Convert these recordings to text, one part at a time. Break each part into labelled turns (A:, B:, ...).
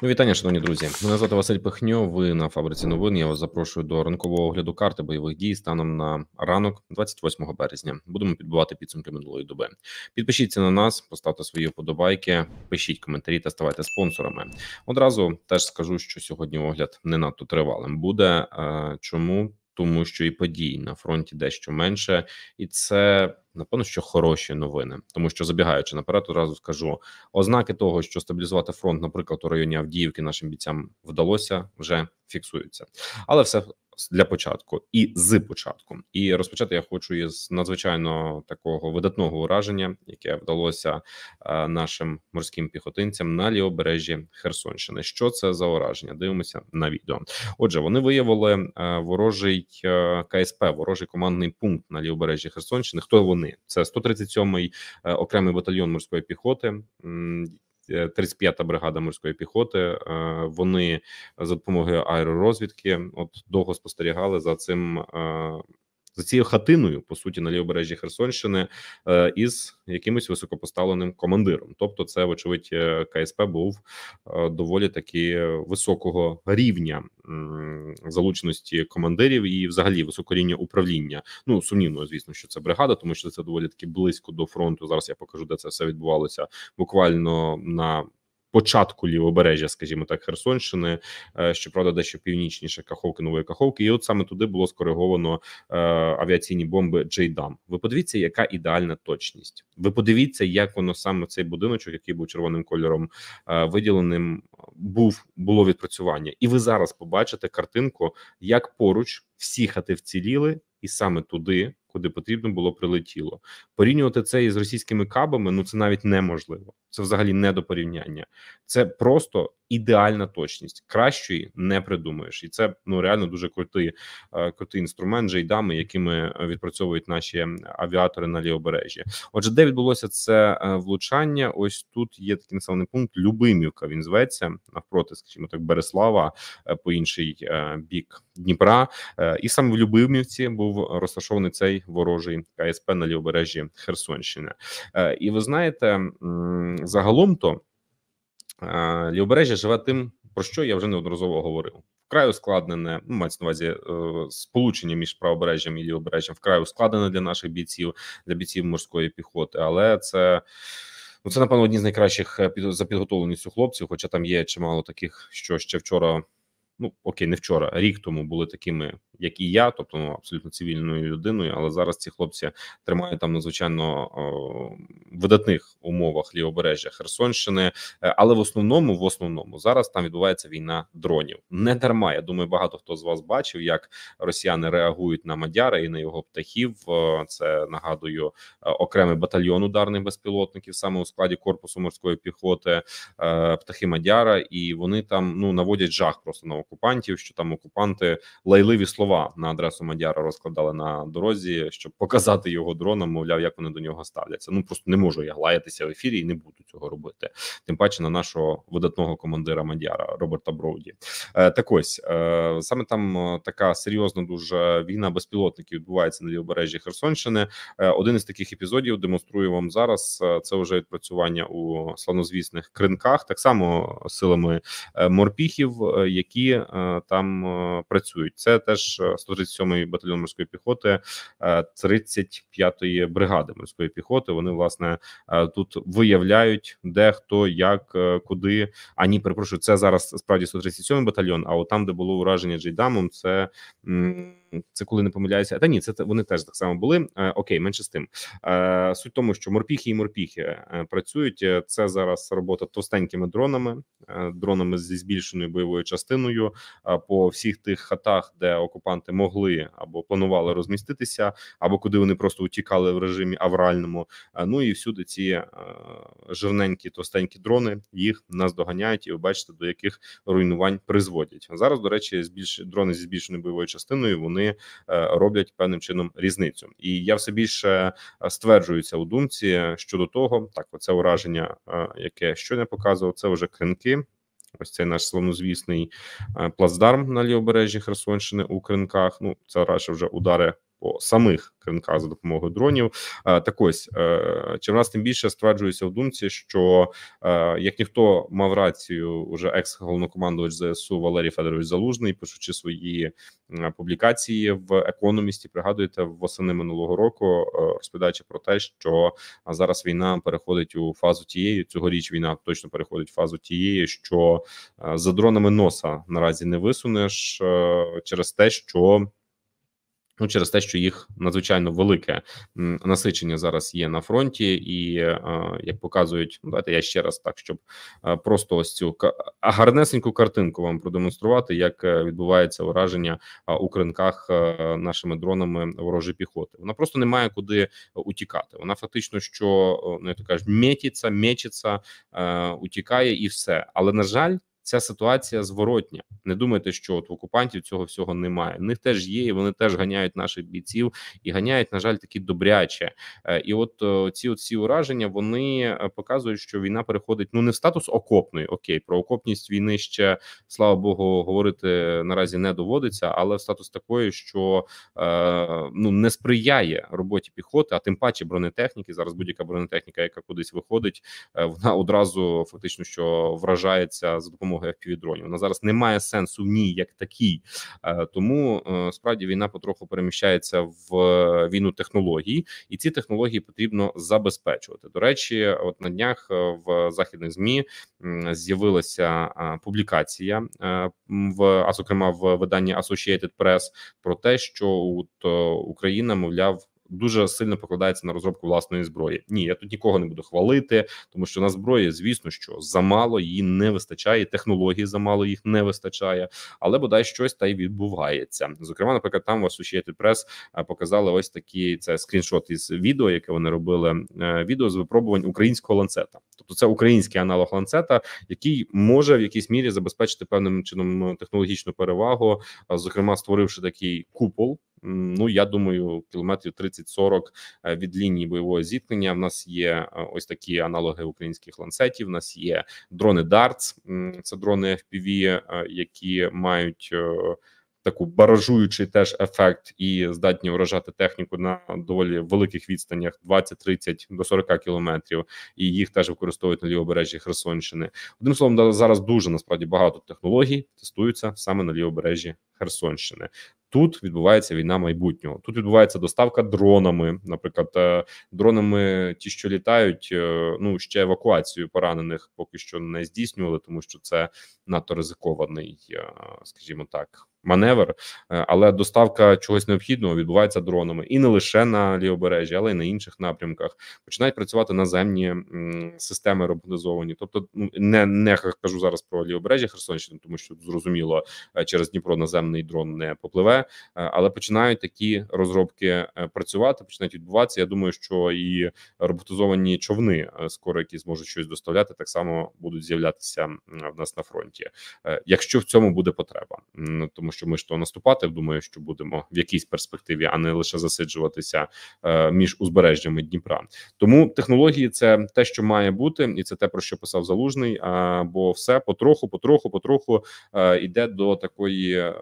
A: Ну, вітання, шановні друзі. Мене звати Василь Пихньо. Ви на фабриці новин. Я вас запрошую до ранкового огляду карти бойових дій станом на ранок 28 березня. Будемо підбивати підсумки минулої доби. Підпишіться на нас, поставте свої вподобайки, пишіть коментарі та ставайте спонсорами. Одразу теж скажу, що сьогодні огляд не надто тривалим буде. Чому? Тому що і подій на фронті дещо менше, і це напевно, що хороші новини, тому що забігаючи наперед, одразу скажу, ознаки того, що стабілізувати фронт, наприклад, у районі Авдіївки нашим бійцям вдалося, вже фіксуються, але все для початку і з початку. І розпочати я хочу із надзвичайно такого видатного ураження, яке вдалося нашим морським піхотинцям на лівобережжі Херсонщини. Що це за ураження? Дивимося на відео. Отже, вони виявили ворожий КСП, ворожий командний пункт на лівобережжі Херсонщини. Хто вони? Це 137-й окремий батальйон морської піхоти, 35-та бригада морської піхоти. Вони за допомогою аеророзвідки довго спостерігали за цією хатиною, по суті, на лівобережжі Херсонщини із якимось високопоставленим командиром. Тобто це, вочевидь, КСП був доволі таки високого рівня залученості командирів і взагалі високого рівня управління. Ну, сумнівно, звісно, що це бригада, тому що це доволі таки близько до фронту. Зараз я покажу, де це все відбувалося буквально на початку лівобережжя, скажімо так, Херсонщини, щоправда, дещо північніше Каховки, Нової Каховки, і от саме туди було скориговано авіаційні бомби Джейдам. Ви подивіться, яка ідеальна точність. Ви подивіться, як воно саме цей будиночок, який був червоним кольором виділеним, було відпрацювання. І ви зараз побачите картинку, як поруч всі хати вціліли, і саме туди, куди потрібно було, прилетіло. Порівнювати це із російськими кабами, ну це навіть неможливо. Це взагалі не до порівняння. Це просто ідеальна точність. Кращої не придумаєш. І це реально дуже крутий інструмент, джейдами, якими відпрацьовують наші авіатори на лівобережжі. Отже, де відбулося це влучання? Ось тут є такий населений пункт Любимівка, він зветься, навпроти, скажімо так, Береслава, по інший бік Дніпра. І саме в Любимівці був розташований цей ворожий КСП на лівобережжі Херсонщини. І ви знаєте, загалом-то лівобережжя живе тим, про що я вже неодноразово говорив. Вкрай ускладнене, мається на увазі сполучення між правобережжям і лівобережжям, вкрай ускладнене для наших бійців, для бійців морської піхоти, але це напевно, одні з найкращих за підготовленістю хлопців, хоча там є чимало таких, що ще вчора, не вчора, рік тому були такими, як і я, тобто абсолютно цивільною людиною, але зараз ці хлопці тримають там надзвичайно видатних умовах лівобережжя Херсонщини, але в основному зараз там відбувається війна дронів. Не дарма, я думаю, багато хто з вас бачив, як росіяни реагують на Мадяра і на його птахів. Це, нагадую, окремий батальйон ударних безпілотників, саме у складі корпусу морської піхоти, птахи Мадяра, і вони там наводять жах просто на окупантів, що там окупанти лайливі слова на адресу Мадяра розкладали на дорозі, щоб показати його дронам, мовляв, як вони до нього ставляться. Просто не можу я лаятися в ефірі і не буду цього робити. Тим паче на нашого видатного командира Мадяра Роберта Броуді. Так ось, саме там така серйозна дуже війна безпілотників відбувається на лівобережжі Херсонщини. Один із таких епізодів демонструю вам зараз. Це вже відпрацювання у славнозвісних Кринках, так само силами морпіхів, які там працюють. Це теж 137-й батальйон морської піхоти, 35-ї бригади морської піхоти. Вони, власне, тут виявляють, де, хто, як, куди. Перепрошую, це зараз справді 137-й батальйон, а от там, де було ураження Джейдамом, це коли не помиляюся. Та ні, це вони теж так само були. Окей, менше з тим. Суть в тому, що морпіхи працюють. Це зараз робота товстенькими дронами зі збільшеною бойовою частиною по всіх тих хатах, де окупанти могли або планували розміститися, або куди вони просто утікали в режимі авральному. І всюди ці жирненькі, товстенькі дрони їх наздоганяють, і ви бачите, до яких руйнувань призводять. Зараз, до речі, дрони зі збільшеною бойовою частиною, вони роблять певним чином різницю. І я все більше стверджуюся у думці щодо того, так, оце ураження, яке щойно показував, це вже Кринки. Ось цей наш славнозвісний плацдарм на лівобережжі Херсонщини у Кринках. Це радше вже удари по самих кринках за допомогою дронів. Так ось, чим раз тим більше стверджується в думці, що як ніхто мав рацію, уже екс-головнокомандувач ЗСУ Валерій Федорович Залужний, пишучи свої публікації в Економісті, пригадуєте, восени минулого року, розповідаючи про те, що зараз війна переходить у фазу тієї, цьогоріч війна точно переходить в фазу тієї, що за дронами носа наразі не висунеш через те, що їх надзвичайно велике насичення зараз є на фронті, і як показують, давайте я ще раз так, щоб просто ось цю гарнесеньку картинку вам продемонструвати, як відбувається ураження у кринках нашими дронами ворожої піхоти. Вона просто не має куди утікати. Вона фактично, що як то кажуть, мечиться, утікає і все. Але на жаль, ця ситуація зворотня. Не думайте, що от в окупантів цього всього немає. В них теж є, і вони теж ганяють наших бійців, і ганяють, на жаль, такі добряче. І от ці всі ураження, вони показують, що війна переходить, ну, не в статус окопної, окей, про окопність війни ще, слава Богу, говорити наразі не доводиться, але в статус такої, що не сприяє роботі піхоти, а тим паче бронетехніки. Зараз будь-яка бронетехніка, яка кудись виходить, вона одразу фактично, що вражається за допомогою FPV-дронів. Вона зараз не має сенсу в ній як такій. Тому справді війна потроху переміщається в війну технологій, і ці технології потрібно забезпечувати. До речі, от на днях в західних ЗМІ з'явилася публікація, зокрема в виданні Associated Press, про те, що Україна, мовляв, дуже сильно покладається на розробку власної зброї. Ні, я тут нікого не буду хвалити, тому що на зброї, звісно, що замало, її не вистачає, технологій замало, їх не вистачає, але бодай щось та й відбувається. Зокрема, наприклад, там в Associated Press показали ось такі, це скріншот із відео, яке вони робили, відео з випробувань українського ланцета. Тобто це український аналог ланцета, який може в якійсь мірі забезпечити певним чином технологічну перевагу, зокрема створивши такий купол. Ну, я думаю, кілометрів 30-40 від лінії бойового зіткнення. В нас є ось такі аналоги українських ланцетів. В нас є дрони Darts, це дрони FPV, які мають таку баражуючий теж ефект і здатні вражати техніку на доволі великих відстанях, 20-30 до 40 кілометрів, і їх теж використовують на лівобережжі Херсонщини. Одним словом, зараз дуже насправді багато технологій тестуються саме на лівобережжі Херсонщини. Тут відбувається війна майбутнього. Тут відбувається доставка дронами, наприклад, дронами ті, що літають, ще евакуацію поранених поки що не здійснювали, тому що це надто ризикований, скажімо так, маневр, але доставка чогось необхідного відбувається дронами. І не лише на лівобережжі, але й на інших напрямках. Починають працювати наземні системи роботизовані. Тобто, не кажу зараз про лівобережжя Херсонщини, тому що, зрозуміло, через Дніпро наземний дрон не попливе, але починають такі розробки працювати, починають відбуватися. Я думаю, що і роботизовані човни скоро, які зможуть щось доставляти, так само будуть з'являтися в нас на фронті, якщо в цьому буде потреба. Тому що ми ж то наступати, думаю, що будемо в якійсь перспективі, а не лише засиджуватися між узбережжями Дніпра. Тому технології – це те, що має бути, і це те, про що писав Залужний, бо все потроху йде до такої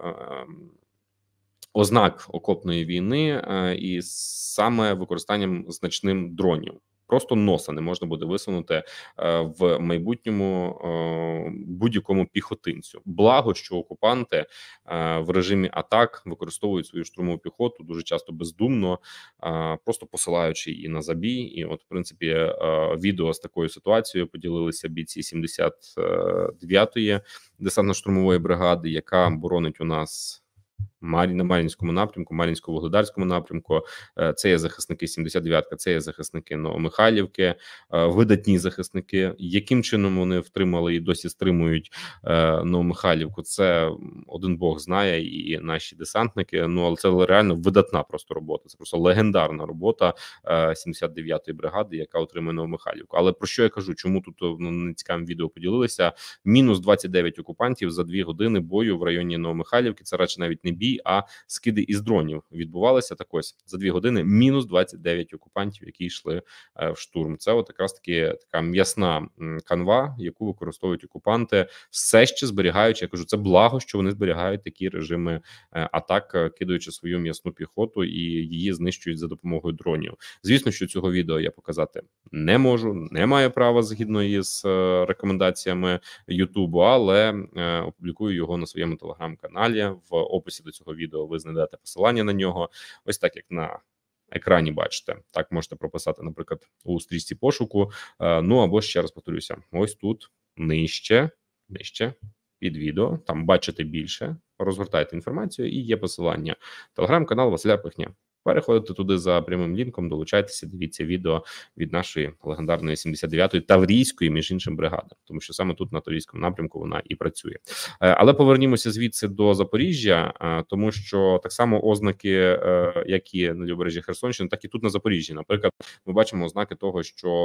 A: ознак окопної війни, і саме використанням значним дронів. Просто носа не можна буде висунути в майбутньому будь-якому піхотинцю. Благо, що окупанти в режимі атак використовують свою штурмову піхоту дуже часто бездумно, просто посилаючи її на забій. І от, в принципі, відео з такою ситуацією поділилися бійці 79-ї десантно-штурмової бригади, яка боронить у нас на Мар'їнському напрямку, Мар'їнсько-Вугледарському напрямку. Це є захисники 79-ка, це є захисники Новомихайлівки, видатні захисники. Яким чином вони втримали і досі стримують Новомихайлівку, це один Бог знає, і наші десантники. Але це реально видатна просто робота, це просто легендарна робота 79-ї бригади, яка отримує Новомихайлівку. Але про що я кажу? Чому тут не цікавим відео поділилися? Мінус 29 окупантів за 2 години бою в районі Новомихайлівки. Це радше навіть не бій, бій, а скиди із дронів відбувалися. Так ось за 2 години мінус 29 окупантів, які йшли в штурм. Це от якраз таки така м'ясна канва, яку використовують окупанти, все ще зберігаючи. Я кажу, це благо, що вони зберігають такі режими атак, кидаючи свою м'ясну піхоту і її знищують за допомогою дронів. Звісно, що цього відео я показати не можу, не маю права згідно із рекомендаціями Ютубу, але опублікую його на своєму телеграм-каналі. В описі до цього відео ви знайдете посилання на нього. Ось так, як на екрані бачите. Так можете прописати, наприклад, у стрічці пошуку. Ну або ще раз повторюся, ось тут нижче під відео, там бачите більше, розгортайте інформацію і є посилання. Телеграм-канал Василя Пихня. Переходите туди за прямим лінком, долучайтеся, дивіться відео від нашої легендарної 79-ї Таврійської, між іншим, бригади, тому що саме тут на Таврійському напрямку вона і працює. Але повернімося звідси до Запоріжжя, тому що так само ознаки, як і на лівобережжі Херсонщини, так і тут на Запоріжжі. Наприклад, ми бачимо ознаки того,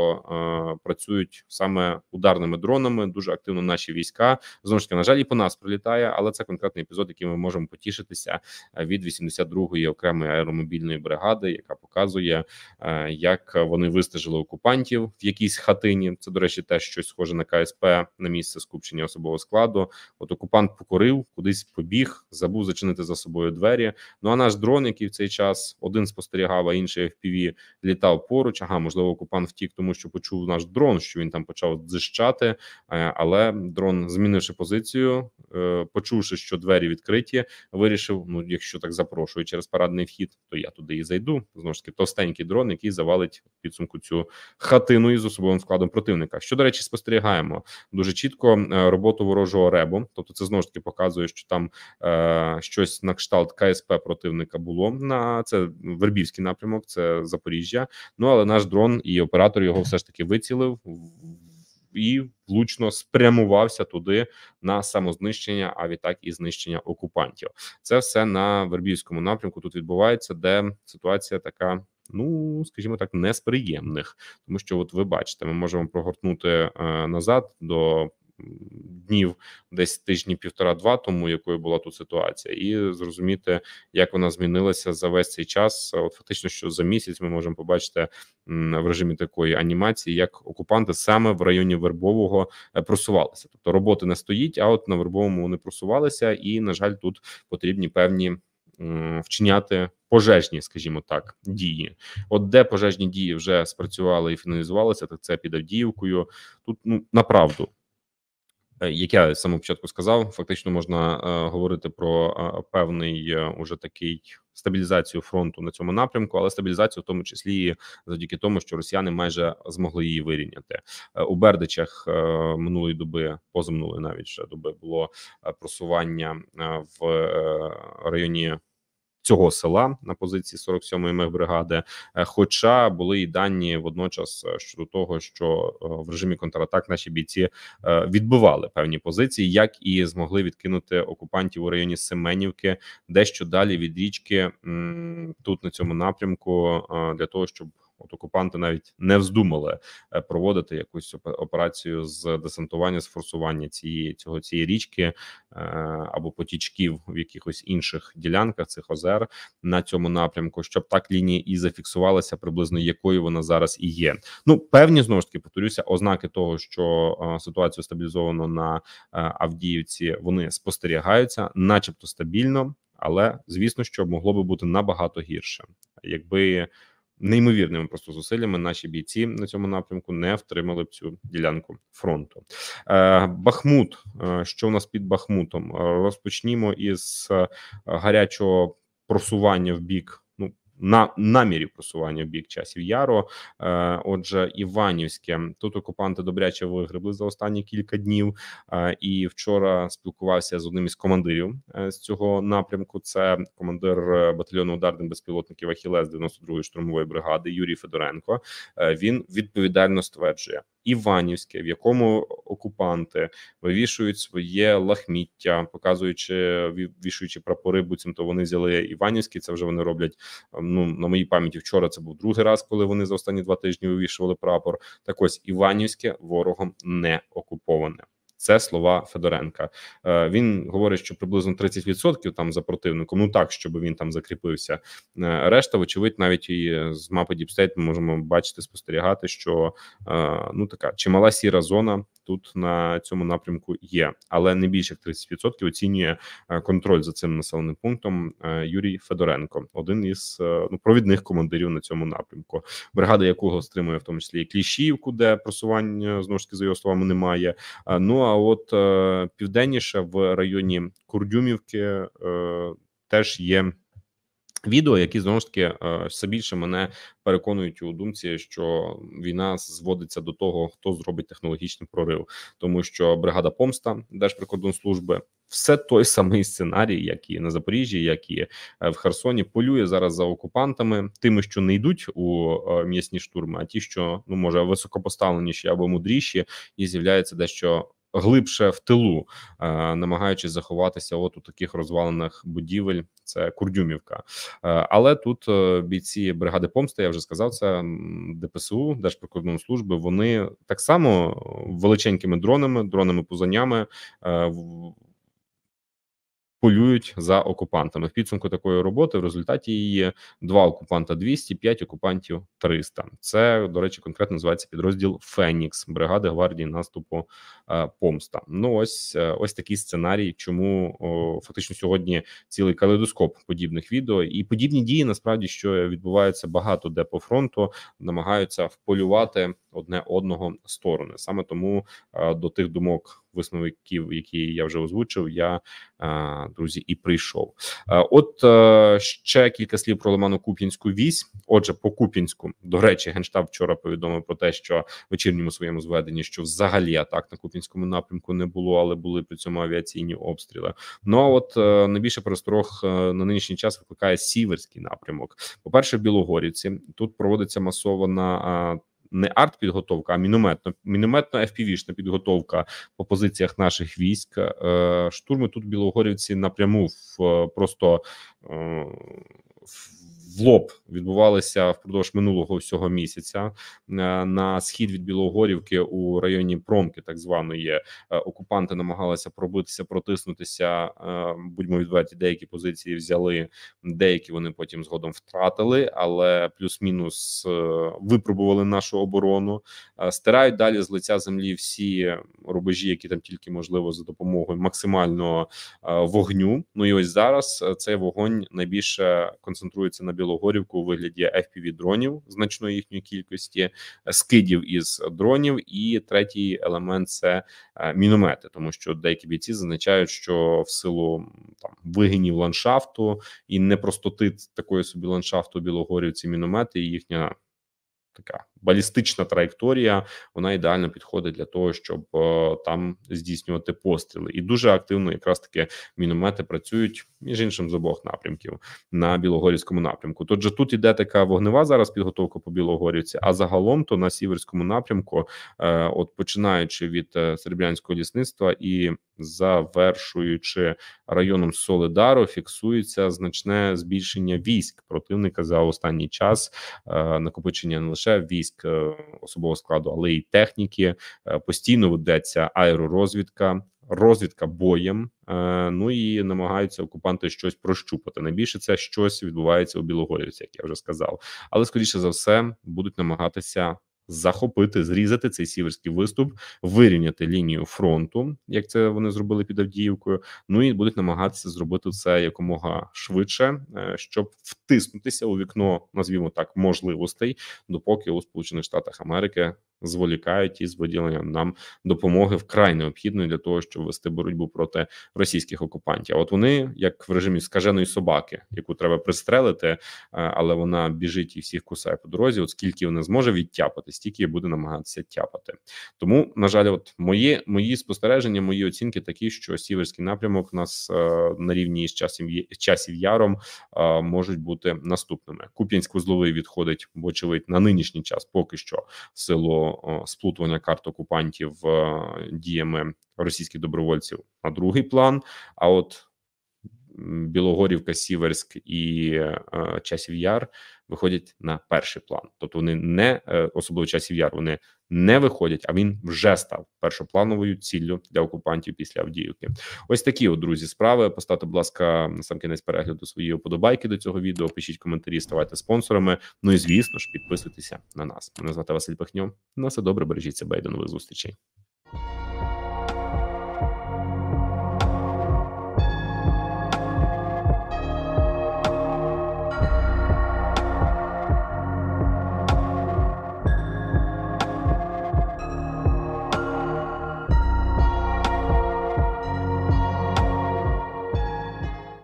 A: що працюють саме ударними дронами, дуже активно наші війська. Знову ж таки, на жаль, і по нас прилітає, але це конкретний епізод, який ми можемо потішитися від 82-ї окремої аеромобільної бригади, яка показує, як вони вистежили окупантів в якійсь хатині. Це, до речі, теж щось схоже на КСП, на місце скупчення особового складу. От окупант покорив, кудись побіг, забув зачинити за собою двері. Ну а наш дрон, який в цей час один спостерігав, а інший FPV літав поруч. Ага, можливо, окупант втік, тому що почув наш дрон, що він там почав дзищати, але дрон, змінивши позицію, почувши, що двері відкриті, вирішив, ну, якщо так запрошую через парадний вхід, то я туди і зайду. Знову ж таки, товстенький дрон, який завалить в підсумку цю хатину із особовим складом противника. Що, до речі, спостерігаємо дуже чітко роботу ворожого РЕБу. Тобто це знову ж таки показує, що там щось на кшталт КСП противника було. Це Вербівський напрямок, це Запоріжжя. Ну, але наш дрон і оператор його все ж таки вицілив і влучно спрямувався туди на самознищення, а відтак і знищення окупантів. Це все на Вербівському напрямку тут відбувається, де ситуація така, ну, скажімо так, не з приємних. Тому що, от ви бачите, ми можемо прогортнути назад до днів, десь тижні 1,5-2 тому, якою була тут ситуація, і зрозуміти, як вона змінилася за весь цей час. От фактично, що за місяць ми можемо побачити в режимі такої анімації, як окупанти саме в районі Вербового просувалися. Тобто роботи не стоїть, а от на Вербовому вони просувалися, і, на жаль, тут потрібні певні вчиняти пожежні, скажімо так, дії. От де пожежні дії вже спрацювали і фіналізувалися, так це під Авдіївкою. Тут, ну, направду, як я з самого початку сказав, фактично можна говорити про певний уже такий стабілізацію фронту на цьому напрямку, але стабілізацію в тому числі і завдяки тому, що росіяни майже змогли її вирівняти. У Бердичах минулої доби, позаминулої навіть вже доби, було просування в районі цього села на позиції 47-ї мехбригади, хоча були і дані водночас щодо того, що в режимі контратак наші бійці відбивали певні позиції, як і змогли відкинути окупантів у районі Семенівки, дещо далі від річки, тут на цьому напрямку, для того, щоб от окупанти навіть не вздумали проводити якусь операцію з десантування, з форсування цієї річки або потічків в якихось інших ділянках цих озер на цьому напрямку, щоб так лінія і зафіксувалася приблизно, якою вона зараз і є. Ну, певні, знову ж таки, повторюся, ознаки того, що ситуацію стабілізовано на Авдіївці, вони спостерігаються, начебто стабільно, але, звісно, що могло би бути набагато гірше, якби неймовірними просто зусиллями наші бійці на цьому напрямку не втримали б цю ділянку фронту. Бахмут. Що у нас під Бахмутом? Розпочнімо із гарячого просування в бік, на намірі просування в бік Часів Яру. Отже, Іванівське. Тут окупанти добряче вигребли за останні кілька днів. І вчора спілкувався з одним із командирів з цього напрямку. Це командир батальйону ударних безпілотників «Ахілес» 92-ї штурмової бригади Юрій Федоренко. Він відповідально стверджує: Іванівське, в якому окупанти вивішують своє лахміття, вішуючи прапори, буцімто вони взяли Іванівське. Це вже вони роблять, на моїй пам'яті, вчора це був другий раз, коли вони за останні 2 тижні вивішували прапор. Так ось, Іванівське ворогом не окуповане. Це слова Федоренка. Він говорить, що приблизно 30% там за противником, ну так, щоб він там закріпився. Решта, вочевидь, навіть і з мапи Deep State ми можемо бачити, спостерігати, що ну така чимала сіра зона тут на цьому напрямку є, але не більше як 30% оцінює контроль за цим населеним пунктом Юрій Федоренко, один із провідних командирів на цьому напрямку, бригада якого стримує в тому числі і Кліщіївку, де просування знову ж таки за його словами немає. Ну а от південніше в районі Курдюмівки теж є відео, які знову ж таки все більше мене переконують у думці, що війна зводиться до того, хто зробить технологічний прорив, тому що бригада Помста Держприкордонслужби все той самий сценарій, як і на Запоріжжі, як і в Херсоні, полює зараз за окупантами, тими, що не йдуть у м'ясні штурми, а ті, що ну може високопоставленіші або мудріші, і з'являється дещо глибше в тилу, намагаючись заховатися от у таких розвалених будівель. Це Курдюмівка. Але тут бійці бригади Помста, я вже сказав, це ДПСУ, Держприкордонслужби, вони так само величенькими дронами пузанями полюють за окупантами. В підсумку такої роботи в результаті її 2 окупанта 200, 5 окупантів 300. Це, до речі, конкретно називається підрозділ Фенікс бригади гвардії наступу Помста. Ну ось такий сценарій, чому фактично сьогодні цілий калейдоскоп подібних відео і подібні дії, насправді, що відбуваються багато де по фронту, намагаються вполювати одне одного сторони. Саме тому до тих думок висновків, які я вже озвучив, я, друзі, і прийшов. От ще кілька слів про Лимано-Куп'янську вісь. Отже, по Куп'янську, до речі, Генштаб вчора повідомив про те, що в вечірньому своєму зведенні, що взагалі атак на Куп'янському напрямку не було, але були при цьому авіаційні обстріли. Ну а от найбільше пересторог на нинішній час викликає Сіверський напрямок. По-перше, в Білогорівці тут проводиться масована не артпідготовка, а мінометно FPV-шна підготовка по позиціях наших військ. Штурми тут в Білогорівці напряму просто в лоб відбувалися впродовж минулого всього місяця. На схід від Білогорівки у районі Промки, так званої, окупанти намагалися пробитися, протиснутися. Будьмо відверті, деякі позиції взяли, деякі вони потім згодом втратили, але плюс-мінус випробували нашу оборону. Стирають далі з лиця землі всі рубежі, які там тільки можливо за допомогою максимального вогню. Ну і ось зараз цей вогонь найбільше концентрується на Білогорівку у вигляді FPV-дронів значної їхньої кількості, скидів із дронів, і третій елемент – це міномети, тому що деякі бійці зазначають, що в силу там вигинів ландшафту і непростоти такої собі ландшафту Білогорівці міномети, і їхня така балістична траєкторія, вона ідеально підходить для того, щоб там здійснювати постріли. І дуже активно якраз таки міномети працюють, між іншим, з обох напрямків на Білогорівському напрямку. Тож тут іде така вогнева зараз підготовка по Білогорівці, а загалом то на Сіверському напрямку, от починаючи від Серебрянського лісництва і завершуючи районом Солидару, фіксується значне збільшення військ противника за останній час, накопичення не лише військ особового складу, але й техніки. Постійно ведеться аеророзвідка, розвідка боєм, ну і намагаються окупанти щось прощупати. Найбільше це щось відбувається у Білогорівці, як я вже сказав. Але, скоріше за все, будуть намагатися захопити, зрізати цей сіверський виступ, вирівняти лінію фронту, як це вони зробили під Авдіївкою. Ну і будуть намагатися зробити це якомога швидше, щоб втиснутися у вікно, назвімо так, можливостей, допоки у Сполучених Штатах Америки зволікають із виділенням нам допомоги вкрай необхідної для того, щоб вести боротьбу проти російських окупантів. А от вони, як в режимі скаженої собаки, яку треба пристрелити, але вона біжить і всіх кусає по дорозі. От скільки вона зможе відтяпати, стільки буде намагатися тяпати. Тому, на жаль, от мої спостереження, мої оцінки такі, що Сіверський напрямок у нас на рівні з часів Яром можуть бути наступними. Куп'янськ-Вузловий відходить, вочевидь, на нинішній час поки що в силу сплутування карт окупантів діями російських добровольців на другий план. А от Білогорівка, Сіверськ і Часів Яр виходять на перший план. Тобто вони не особливо Часів Яр, вони не виходять, а він вже став першоплановою ціллю для окупантів після Авдіївки. Ось такі, от, друзі, справи. Поставте, будь ласка, на сам кінець перегляду свої вподобайки до цього відео, пишіть коментарі, ставайте спонсорами. Ну і звісно ж, підписуйтеся на нас. Мене звати Василь Пихньо. На все добре, бережіть себе і до нових зустрічей.